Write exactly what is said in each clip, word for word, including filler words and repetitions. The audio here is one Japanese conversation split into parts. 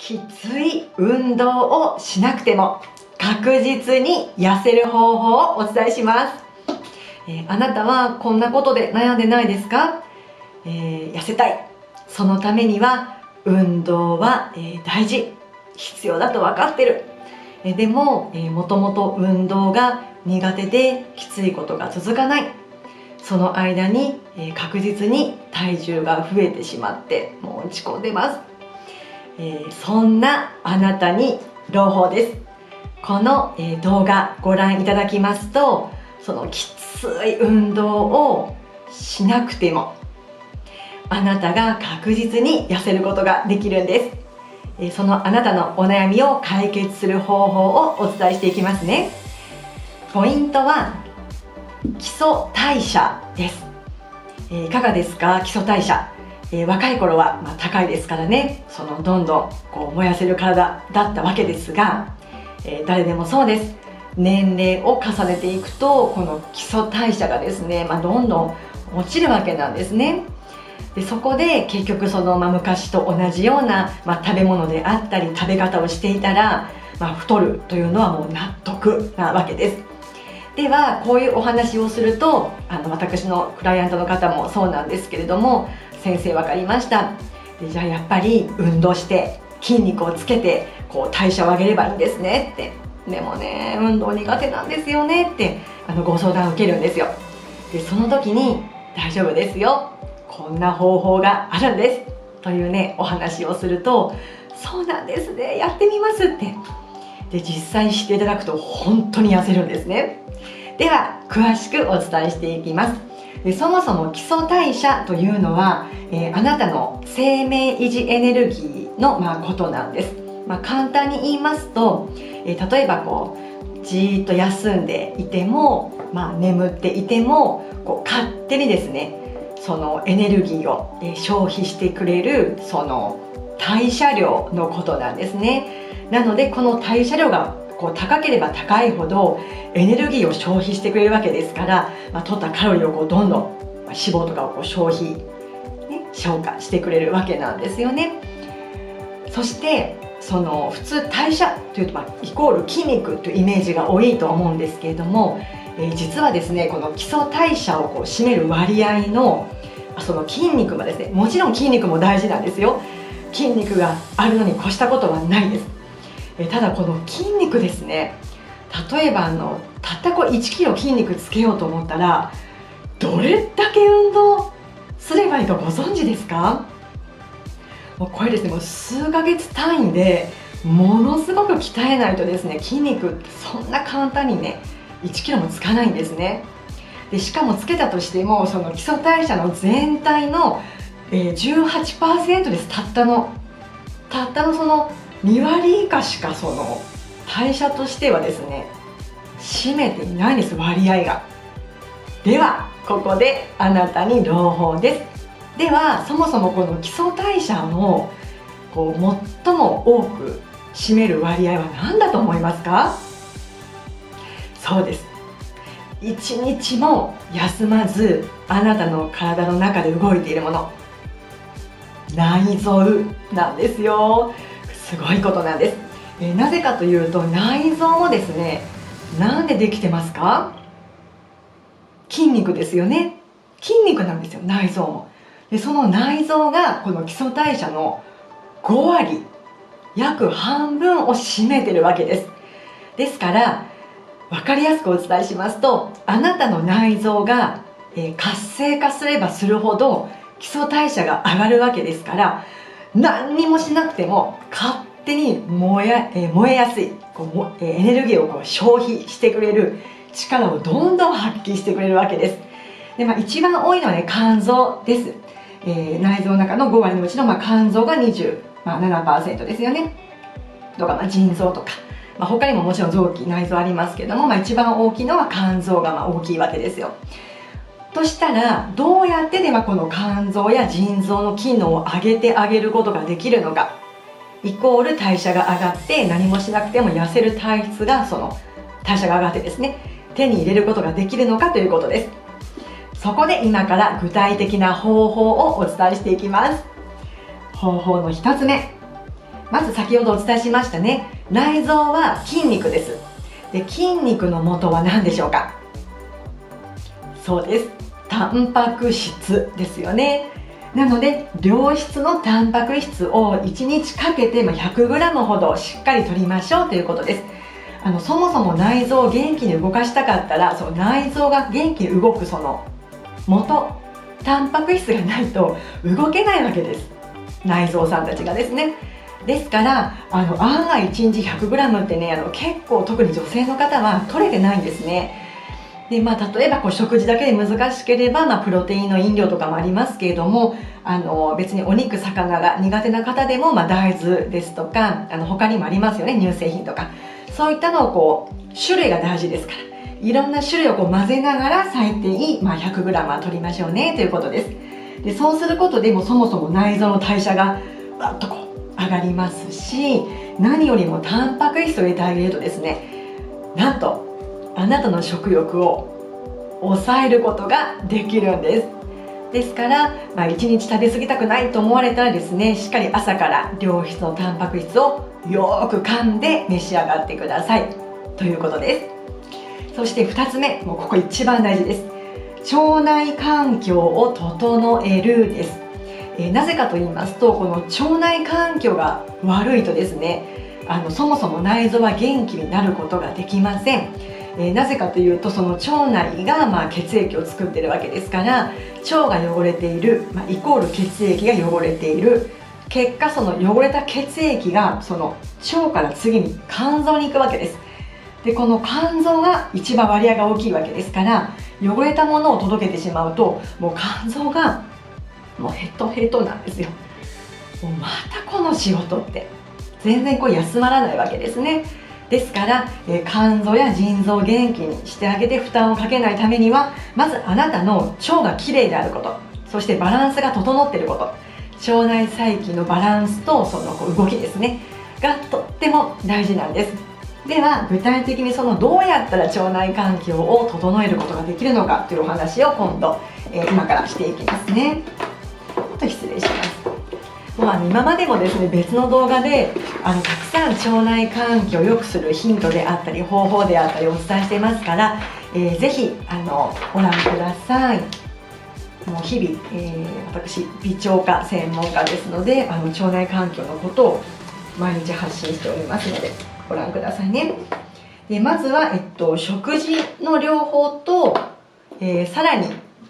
きつい運動をしなくても確実に痩せる方法をお伝えします。えー、あなたはこんなことで悩んでないですか？えー、痩せたい。そのためには運動は、えー、大事、必要だと分かってる。えー、でも、えー、もともと運動が苦手できついことが続かない。その間に、えー、確実に体重が増えてしまってもう落ち込んでます。えー、そんなあなたに朗報です。この、えー、動画ご覧いただきますと、そのきつい運動をしなくてもあなたが確実に痩せることができるんです。えー、そのあなたのお悩みを解決する方法をお伝えしていきますね。ポイントは基礎代謝です。えー、いかがですか？基礎代謝、えー、若い頃は、まあ、高いですからね、そのどんどんこう燃やせる体だったわけですが、えー、誰でもそうです。年齢を重ねていくとこの基礎代謝がですね、まあ、どんどん落ちるわけなんですね。でそこで結局その、まあ、昔と同じような、まあ、食べ物であったり食べ方をしていたら、まあ、太るというのはもう納得なわけです。ではこういうお話をすると、あの私のクライアントの方もそうなんですけれども、先生分かりました、でじゃあやっぱり運動して筋肉をつけてこう代謝を上げればいいんですねって、でもね運動苦手なんですよねってあのご相談を受けるんですよ。でその時に大丈夫ですよ、こんな方法があるんですというねお話をすると、そうなんですね、やってみますってで実際していただくと本当に痩せるんですね。では詳しくお伝えしていきます。でそもそも基礎代謝というのは、えー、あなたの生命維持エネルギーの、まあ、ことなんです。まあ、簡単に言いますと、えー、例えばこうじーっと休んでいても、まあ、眠っていてもこう勝手にですねそのエネルギーを、えー、消費してくれるその代謝量のことなんですね。なのでこの代謝量がこう高ければ高いほどエネルギーを消費してくれるわけですから、まあ、取ったカロリーをこうどんどん、まあ、脂肪とかをこう消費、ね、消化してくれるわけなんですよね。そしてその普通代謝というと、まあ、イコール筋肉というイメージが多いと思うんですけれども、えー、実はですねこの基礎代謝をこう占める割合のその筋肉もですね、もちろん筋肉も大事なんですよ。筋肉があるのに越したことはないです。えただこの筋肉ですね、例えばあのたったこういちキロ筋肉つけようと思ったらどれだけ運動すればいいかご存知ですか？もうこれですね、もう数ヶ月単位でものすごく鍛えないとですね、筋肉ってそんな簡単にねいちキロもつかないんですね。でしかもつけたとしてもその基礎代謝の全体の、えー、じゅうはちパーセント です。たったのたったのそのにわり以下しかその代謝としてはですね占めていないんです、割合が。ではここであなたに朗報です。ではそもそもこの基礎代謝のこう最も多く占める割合は何だと思いますか？そうです、いちにちも休まずあなたの体の中で動いているもの、内臓なんですよ。すごいことなんです。えー、なぜかというと内臓もですね、なんでできてますか？筋肉ですよね。筋肉なんですよ、内臓も。でその内臓がこの基礎代謝のごわり、約半分を占めてるわけです。ですから分かりやすくお伝えしますと、あなたの内臓が、えー、活性化すればするほど基礎代謝が上がるわけですから、何にもしなくても勝手に燃え、えー、燃えやすいこうも、えー、エネルギーをこう消費してくれる力をどんどん発揮してくれるわけです。で、まあ、一番多いのはね肝臓です。えー、内臓の中のごわりのうちの、まあ、肝臓が にじゅうななパーセント ですよね。とか、まあ、腎臓とか、まあ、他にももちろん臓器内臓ありますけども、まあ、一番大きいのは肝臓がまあ大きいわけですよ。としたらどうやってではこの肝臓や腎臓の機能を上げてあげることができるのか、イコール代謝が上がって何もしなくても痩せる体質がその代謝が上がってですね手に入れることができるのかということです。そこで今から具体的な方法をお伝えしていきます。方法のひとつめ、 まず先ほどお伝えしましたね、内臓は筋肉です。で、筋肉の元は何でしょうか？そうです、タンパク質ですよね。なので良質のタンパク質をいちにちかけて ひゃくグラム ほどしっかり摂りましょうということです。あのそもそも内臓を元気に動かしたかったら、その内臓が元気に動くその元、タンパク質がないと動けないわけです、内臓さんたちがですね。ですからあの案外いちにち ひゃくグラム ってね、あの結構特に女性の方は取れてないんですね。で、まあ、例えばこう食事だけで難しければ、まあ、プロテインの飲料とかもありますけれども、あの別にお肉魚が苦手な方でも、まあ、大豆ですとか、あの他にもありますよね、乳製品とか、そういったのをこう種類が大事ですから、いろんな種類をこう混ぜながら最低、まあ、ひゃくグラム は取りましょうねということです。で、そうすることでもそもそも内臓の代謝がわっとこう上がりますし、何よりもタンパク質を入れてあげるとですね、なんとあなたの食欲を抑えることができるんです。ですから、まあ、いちにち食べ過ぎたくないと思われたらですね、しっかり朝から良質のタンパク質をよーく噛んで召し上がってくださいということです。そしてふたつめ、もうここ一番大事です。腸内環境を整えるです。えー、なぜかと言いますと、この腸内環境が悪いとですね、あのそもそも内臓は元気になることができません。えー、なぜかというと、その腸内がまあ血液を作っているわけですから、腸が汚れている、まあ、イコール血液が汚れている、結果その汚れた血液がその腸から次に肝臓に行くわけです。で、この肝臓が一番割合が大きいわけですから、汚れたものを届けてしまうと、もう肝臓がもうヘトヘトなんですよ。もうまたこの仕事って全然こう休まらないわけですね。ですから、えー、肝臓や腎臓を元気にしてあげて負担をかけないためには、まずあなたの腸がきれいであること、そしてバランスが整っていること、腸内細菌のバランスとそのこう動きですねがとっても大事なんです。では具体的にそのどうやったら腸内環境を整えることができるのかというお話を今度、えー、今からしていきますね。ちょっと失礼します。もうあの今までもですね、別の動画であのたくさん腸内環境を良くするヒントであったり方法であったりお伝えしていますから、えー、ぜひあのご覧ください。もう日々、えー、私美腸科専門家ですので、あの腸内環境のことを毎日発信しておりますのでご覧くださいね。でまずは、えっと、食事の療法と、えー、さらに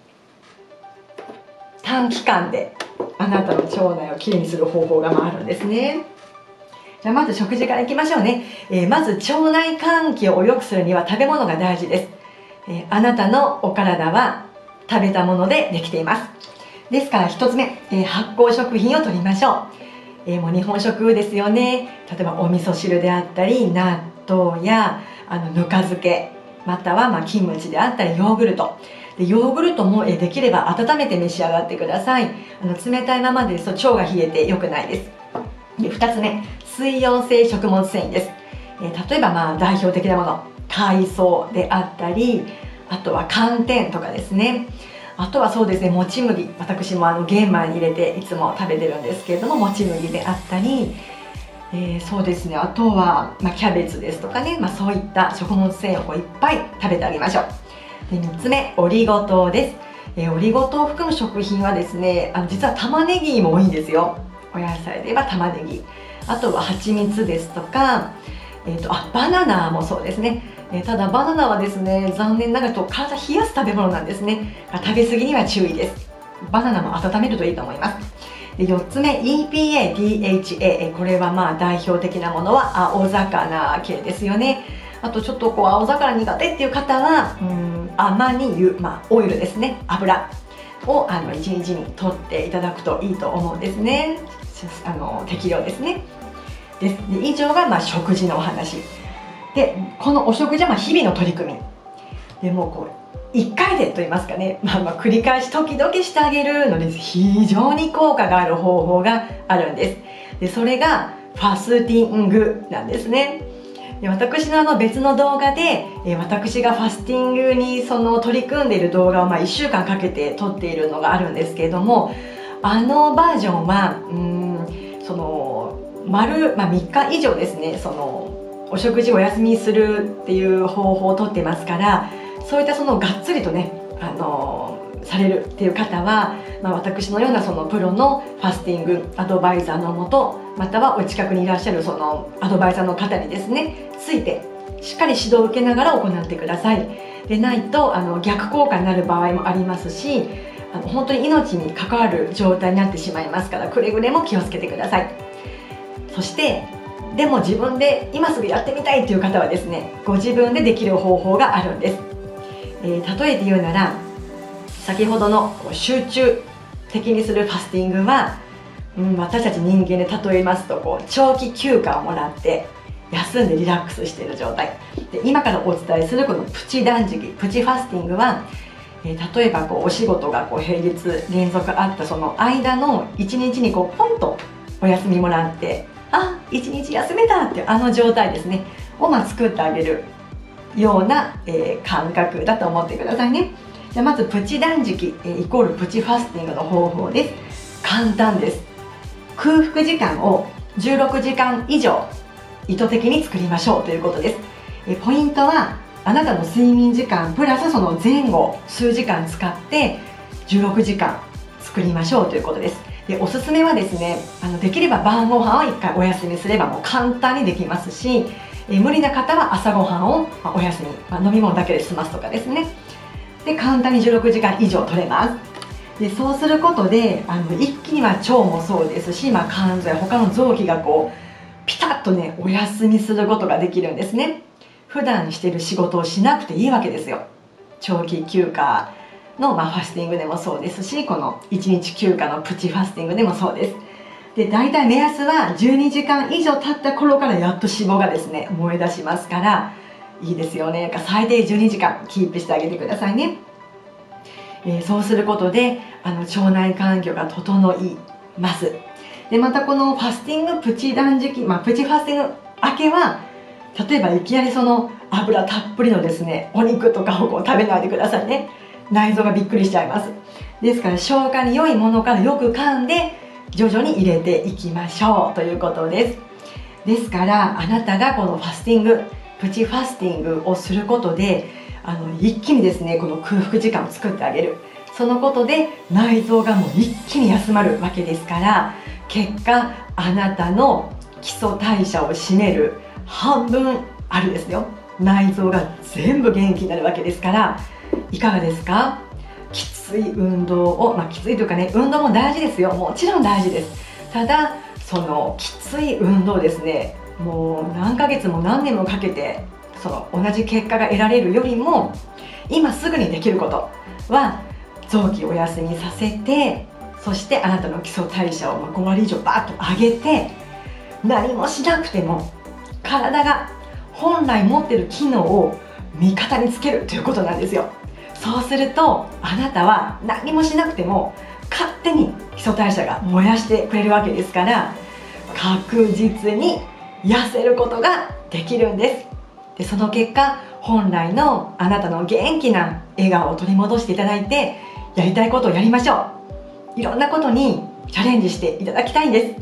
短期間であなたの腸内をきれいにする方法があるんですね。じゃあまず食事からいきましょうね。えー、まず腸内環境を良くするには食べ物が大事です。えー、あなたのお体は食べたものでできています。ですからひとつめ、えー、発酵食品を摂りましょう。えー、もう日本食ですよね。例えばお味噌汁であったり納豆やあのぬか漬け、またはまあキムチであったりヨーグルトで、ヨーグルトもえできれば温めて召し上がってください。あの冷たいままですと腸が冷えて良くないです。でふたつめ、水溶性食物繊維です。えー、例えばまあ代表的なもの、海藻であったり、あとは寒天とかですね。あとはそうですね、もち麦、私もあの玄米に入れていつも食べてるんですけれども、もち麦であったり、えー、そうですね、あとは、まあ、キャベツですとかね、まあ、そういった食物繊維をこういっぱい食べてあげましょう。でみっつめ、オリゴ糖です。えー、オリゴ糖を含む食品はですね、あの実は玉ねぎも多いんですよ。お野菜で言えば玉ねぎ、あとは蜂蜜ですとか、えーと、あバナナもそうですね。えー、ただバナナはですね、残念ながらと体冷やす食べ物なんですね。食べ過ぎには注意です。バナナも温めるといいと思います。でよっつめ、 イーピーエー、ディーエイチエー、 これはまあ代表的なものは青魚系ですよね。あとちょっとこう青魚苦手っていう方はうんアマニ油、まあ、オイルですね、油をあのいちにちにとっていただくといいと思うんですね。あの適量ですね。ですで以上がまあ食事のお話で、このお食事はまあ日々の取り組みで、もうこういっかいでと言いますかね、まあ、まあ繰り返し時々してあげるので非常に効果がある方法があるんです。でそれがファスティングなんですね。で私のあの別の動画で、え私がファスティングにその取り組んでいる動画をまあいっしゅうかんかけて撮っているのがあるんですけれども、あのバージョンはうーんその丸、まあ、みっか以上ですね、そのお食事をお休みするっていう方法をとってますから、そういったそのがっつりとね、あのされるっていう方は、まあ、私のようなそのプロのファスティングアドバイザーのもと、またはお近くにいらっしゃるそのアドバイザーの方にですねついてしっかり指導を受けながら行ってください。でないとあの逆効果になる場合もありますし、あの本当に命に関わる状態になってしまいますから、くれぐれも気をつけてください。そしてでも自分で今すぐやってみたいという方はですね、ご自分でできる方法があるんです。えー、例えて言うなら、先ほどの集中的にするファスティングは、うん、私たち人間で例えますとこう長期休暇をもらって休んでリラックスしている状態で、今からお伝えするこのプチ断食、プチファスティングは、えー、例えばこうお仕事がこう平日連続あったその間のいちにちにこうポンとお休みもらって、あ、いちにち休めたっていうあの状態ですねを、まあ、作ってあげるような、えー、感覚だと思ってくださいね。じゃあまずプチ断食、えー、イコールプチファスティングの方法です。簡単です。空腹時間をじゅうろくじかん以上意図的に作りましょうということです。えー、ポイントはあなたの睡眠時間プラスその前後数時間使ってじゅうろくじかん作りましょうということです。でおすすめはですね、あのできれば晩ご飯をいっかいお休みすればもう簡単にできますし、え無理な方は朝ごはんを、まあ、お休み、まあ、飲み物だけで済ますとかですね。で簡単にじゅうろくじかん以上取れます。でそうすることであの一気には腸もそうですし、まあ、肝臓や他の臓器がこうピタッとねお休みすることができるんですね。普段している仕事をしなくていいわけですよ。長期休暇の、まあ、ファスティングでもそうですし、このいちにち休暇のプチファスティングでもそうです。で大体目安はじゅうにじかん以上経った頃からやっと脂肪がですね燃え出しますから、いいですよね。最低じゅうにじかんキープしてあげてくださいね。えー、そうすることであの腸内環境が整います。でまたこのファスティングプチ断食、まあ、プチファスティング明けは例えばいきなりその油たっぷりのですねお肉とかをこう食べないでくださいね。内臓がびっくりしちゃいます。ですから消化に良いものからよく噛んで徐々に入れていきましょうということです。ですからあなたがこのファスティングプチファスティングをすることであの一気にですねこの空腹時間を作ってあげる。そのことで内臓がもう一気に休まるわけですから、結果あなたの基礎代謝を占める半分あるですよ内臓が全部元気になるわけですから、いかがですか？きつい運動を、まあ、きついというかね、運動も大事ですよ。もちろん大事です。ただそのきつい運動ですね、もう何ヶ月も何年もかけてその同じ結果が得られるよりも、今すぐにできることは臓器をお休みさせて、そしてあなたの基礎代謝をごわり以上バーッと上げて、何もしなくても体が本来持っている機能を味方につけるということなんですよ。そうするとあなたは何もしなくても勝手に基礎代謝が燃やしてくれるわけですから、確実に痩せることができるんです。でその結果本来のあなたの元気な笑顔を取り戻していただいて、やりたいことをやりましょう。いろんなことにチャレンジしていただきたいんです。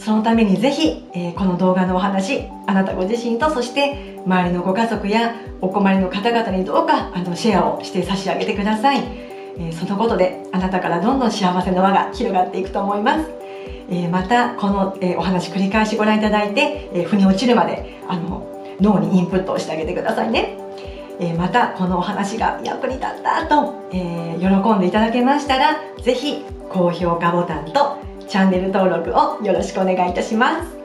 そのためにぜひ、えー、この動画のお話、あなたご自身とそして周りのご家族やお困りの方々にどうかあのシェアをして差し上げてください。えー、そのことであなたからどんどん幸せの輪が広がっていくと思います。えー、またこの、えー、お話繰り返しご覧いただいて、えー、腑に落ちるまであの脳にインプットをしてあげてくださいね。えー、またこのお話が役に立ったと、えー、喜んでいただけましたら、ぜひ高評価ボタンとチャンネル登録をよろしくお願いいたします。